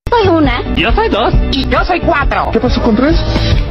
Soy una. Yo soy 2. Y yo soy 4. ¿Qué pasó con 3?